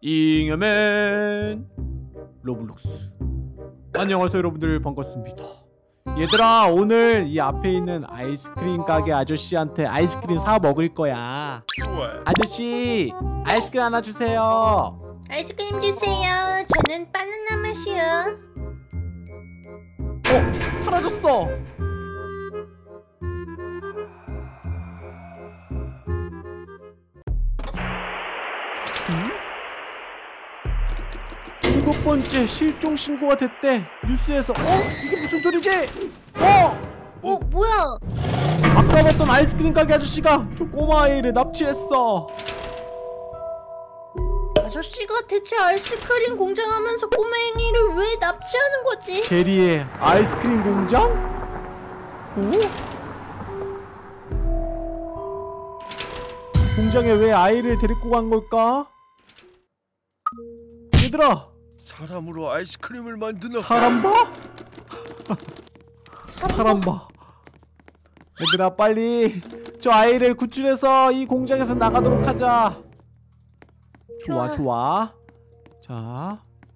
잉여맨 로블록스. 안녕하세요 여러분들, 반갑습니다. 얘들아, 오늘 이 앞에 있는 아이스크림 가게 아저씨한테 아이스크림 사 먹을 거야. 좋아요. 아저씨, 아이스크림 하나 주세요. 아이스크림 주세요. 저는 바나나 맛이요. 사라졌어. 일곱 번째 실종 신고가 됐대. 뉴스에서. 이게 무슨 소리지? 뭐야? 아까 봤던 아이스크림 가게 아저씨가 저 꼬마 아이를 납치했어. 아저씨가 대체 아이스크림 공장 하면서 꼬맹이를 왜 납치하는 거지? 제리의 아이스크림 공장? 공장에 왜 아이를 데리고 간 걸까? 얘들아, 사람으로 아이스크림을 만드나? 사람 봐? 사람 봐. 얘들아, 빨리 저 아이를 구출해서 이 공장에서 나가도록 하자. 좋아. 자,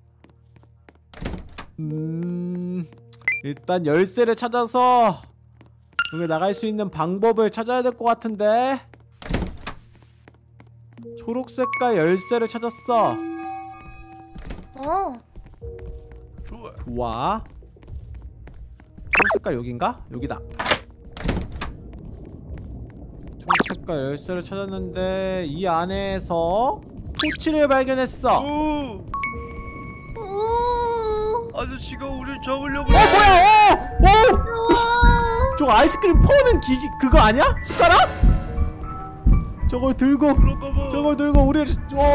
일단 열쇠를 찾아서 여기 나갈 수 있는 방법을 찾아야 될 것 같은데. 초록 색깔 열쇠를 찾았어. 좋아. 초록 색깔 여긴가? 여기다. 초록 색깔 열쇠를 찾았는데 이 안에서 토치를 발견했어. 아저씨가 우릴 잡으려고. 뭐야? 저 아이스크림 퍼는 기기 그거 아니야? 숟가락? 저걸 들고 우리를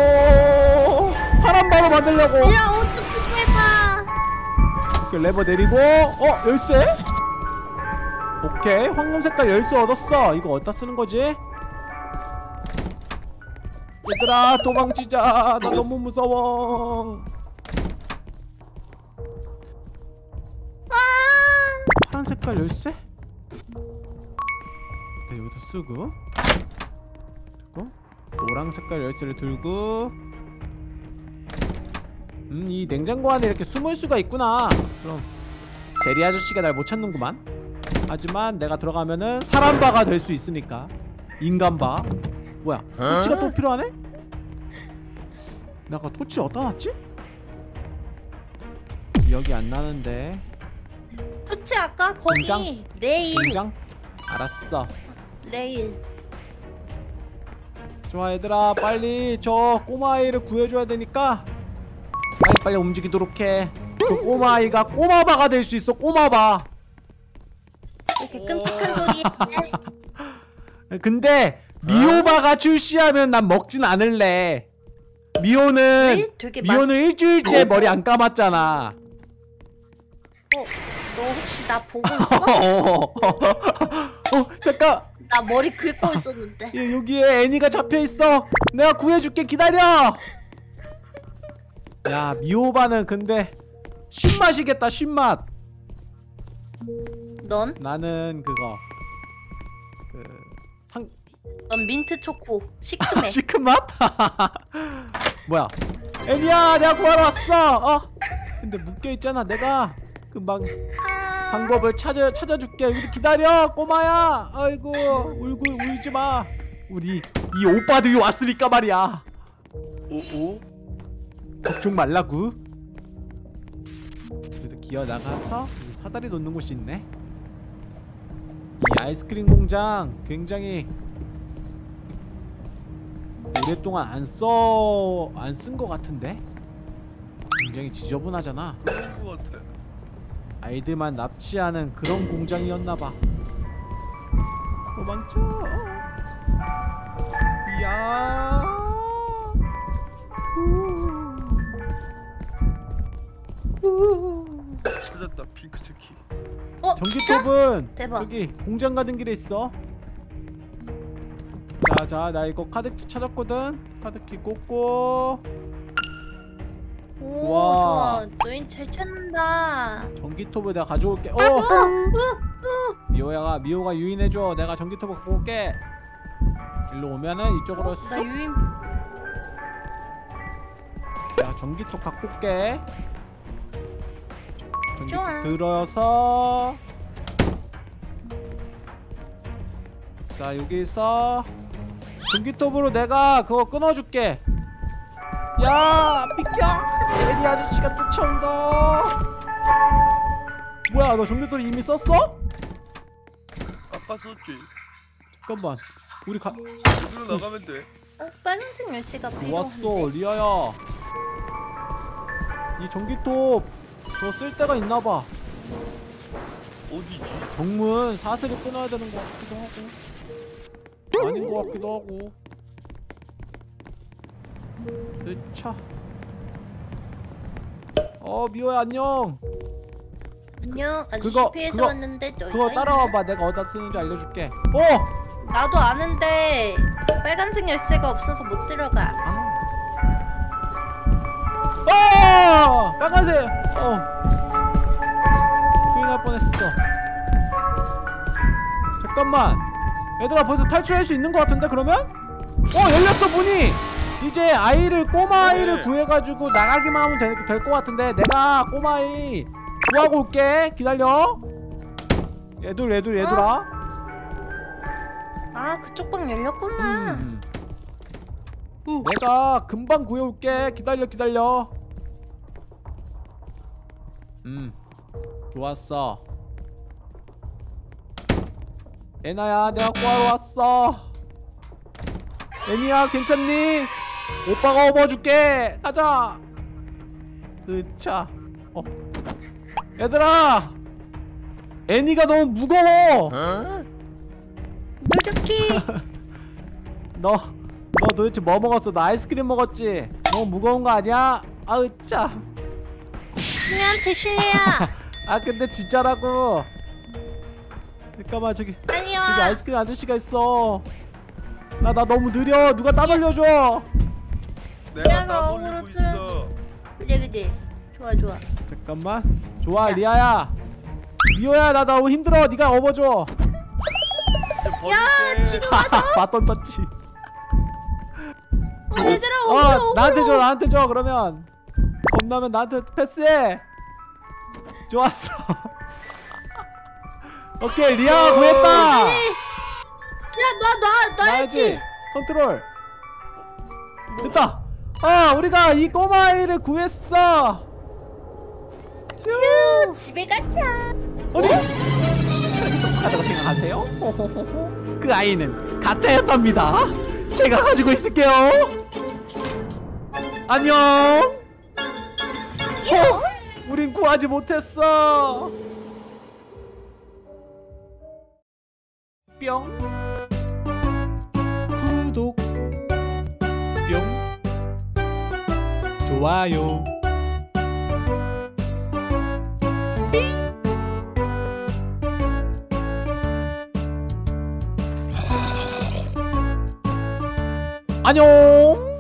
사람 바로 만들려고. 야, 어떻게 해봐. 레버 내리고. 열쇠? 오케이, 황금 색깔 열쇠 얻었어. 이거 어디다 쓰는 거지? 얘들아, 도망치자. 나 너무 무서워. 파란 색깔 열쇠? 여기다 쓰고, 그리고 노랑 색깔 열쇠를 들고. 이 냉장고 안에 이렇게 숨을 수가 있구나. 그럼 제리 아저씨가 날 못 찾는구만. 하지만 내가 들어가면은 사람바가 될 수 있으니까. 인간바. 뭐야? 토치가 또 필요하네? 내가 토치 어디다 놨지? 기억이 안 나는데. 토치 아까 거기 공장? 레일. 공장? 알았어. 레일. 좋아, 얘들아, 빨리 저 꼬마아이를 구해줘야 되니까 빨리 움직이도록 해. 저 꼬마아이가 꼬마바가 될 수 있어. 꼬마바. 이렇게 끔찍한 소리. 근데 미호바가 출시하면 난 먹진 않을래. 미호는 일주일째 머리 안 감았잖아. 너 혹시 나 보고 있어? 잠깐. 나 머리 긁고 있었는데. 여기에 애니가 잡혀있어. 내가 구해줄게. 기다려. 야, 미호바는 근데 쉰맛이겠다. 쉰맛. 넌? 나는 그거 넌 민트 초코 시큼해. 시큼맛? 뭐야? 애니야, 내가 구하러 왔어. 근데 묶여있잖아. 내가 금방 방법을 찾아줄게. 여기 기다려, 꼬마야. 아이고, 울지마. 우리 이 오빠들이 왔으니까 말이야. 걱정 말라구. 그래도 기어 나가서 사다리 놓는 곳이 있네. 이 아이스크림 공장 굉장히 오랫동안 안 쓴 것 같은데? 굉장히 지저분하잖아. 그런 것 같아. 아이들만 납치하는 그런 공장이었나봐. 도망쳐. 이야. 찾았다, 핑크스키. 전기톱은 대박. 저기 공장 가는 길에 있어. 자, 나 이거 카드키 찾았거든. 카드키 꽂고. 좋아. 너희 잘 찾는다. 전기톱을 내가 가져올게. 미호가 유인해줘. 내가 전기톱을 갖고 올게. 일로 오면은 이쪽으로 나 유인. 자, 전기톱 갖고 올게. 전기톱 좋아. 들어서. 자, 여기서 전기톱으로 내가 그거 끊어줄게. 야, 비켜! 제리 아저씨가 쫓아온다. 뭐야, 너 전기톱 이미 썼어? 아까 썼지. 잠깐만, 우리 여기로 나가면 돼. 빨간색 열쇠가 좋았어, 필요한데. 리아야. 이 전기톱 저 쓸 데가 있나봐. 어디지? 정문 사슬을 끊어야 되는 것 같기도 하고 아닌 것 같기도 하고. 으차. 미호야 안녕. 안녕. 아저씨 그거, 피해서 그거, 왔는데 너 그거 따라와봐. 내가 어디다 쓰는지 알려줄게. 나도 아는데 빨간색 열쇠가 없어서 못 들어가. 빨간색. 큰일 날 뻔했어. 잠깐만, 얘들아 벌써 탈출할 수 있는 것 같은데 그러면? 열렸어 문이. 이제 꼬마 아이를 구해가지고 나가기만 하면 될 것 같은데, 내가 꼬마 아이 구하고 올게. 기다려. 얘들아. 아, 그쪽 방 열렸구나. 내가 금방 구해올게. 기다려. 좋았어. 애나야, 내가 구하러 왔어. 애니야, 괜찮니? 오빠가 업어줄게. 가자. 으차. 얘들아, 애니가 너무 무거워. 무적기. 너 도대체 뭐 먹었어? 나 아이스크림 먹었지? 너무 무거운 거 아니야? 으차. 신이한테 실례야. 근데 진짜라고. 잠깐만, 저기 아니야. 아이스크림 아저씨가 있어. 나 너무 느려. 누가 따돌려줘. 내가 내가 따돌리고 어그로 있어. 그래. 좋아. 잠깐만. 좋아, 리아야. 미호야, 나 너무 힘들어. 네가 업어줘. 야, 지금 와서. 바톤 터치. 얘들아, 어그로. 나한테 줘. 그러면 겁나면 나한테 패스해. 좋았어. 오케이, 리아가 구했다. 야, 놔야지. 컨트롤. 됐다. 우리가 이 꼬마 아이를 구했어. 휴, 집에 가자. 어디? 똑똑하다고 생각하세요? 호호호호. 그 아이는 가짜였답니다. 제가 가지고 있을게요. 안녕. 우린 구하지 못했어. 뿅. 구독. 뿅. 좋아요. 안녕.